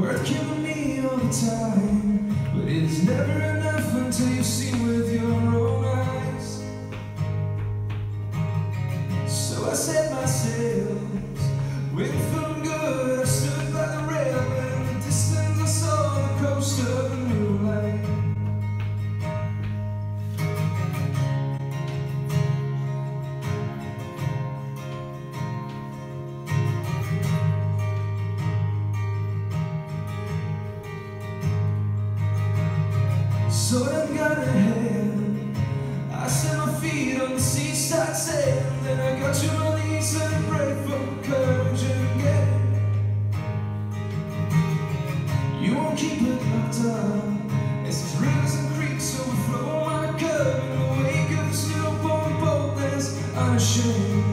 working with me all the time, but it's never enough until you see with your own eyes. So I set my sails, went from good. I stood by the rail, and in the distance I saw the coast of a new light. So I got ahead, I set my feet on the seaside sand, then I got you on knees and prayed for courage again. You won't keep it locked up as these rivers and creeks overflow my cup. In the wake of this newborn boldness, unashamed.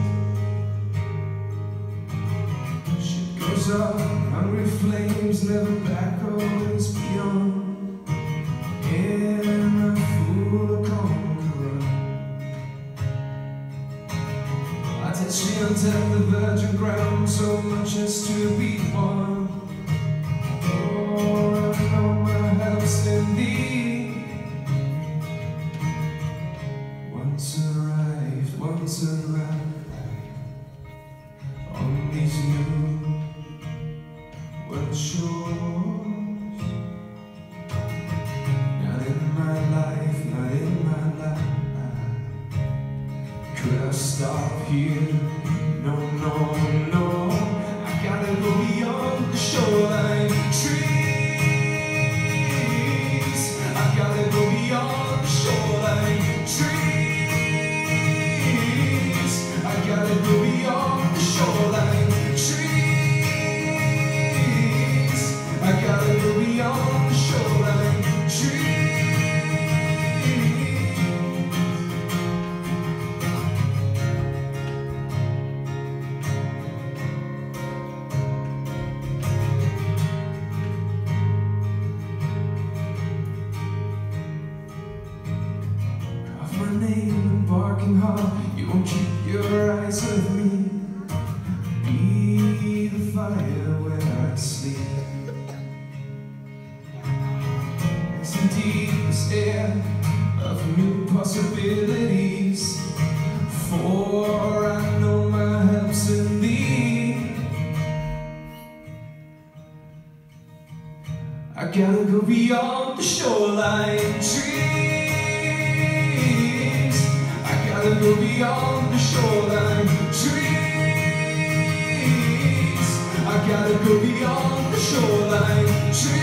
Shit goes up, hungry flames, never back, always beyond. And a fool to conquer. I touch the untapped, the virgin ground, so much as to be one. Oh, I know my help's in thee. Once arrived on these new world shores. Could I stop here? No, no, no. I gotta go beyond the shoreline trees. I gotta go beyond the shoreline trees. I gotta go beyond the shoreline trees. I gotta go beyond the shoreline trees. Name, barking hard, you won't keep your eyes off me. Be the fire where I sleep. It's indeed this air of new possibilities, for I know my help's in thee. I gotta go beyond the shoreline trees. I gotta go beyond the shoreline trees. I gotta go beyond the shoreline trees.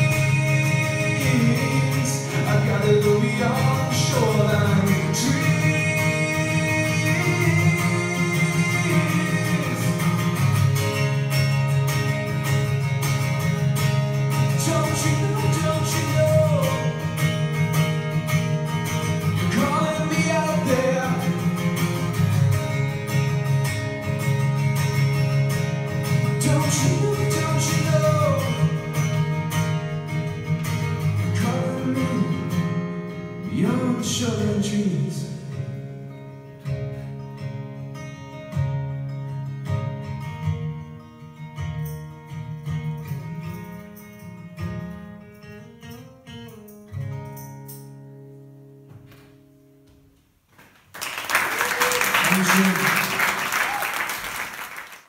I gotta go beyond the shoreline trees. Don't you know, you're calling me out there. Don't you know, you're calling me beyond the shoreline trees. Thank you.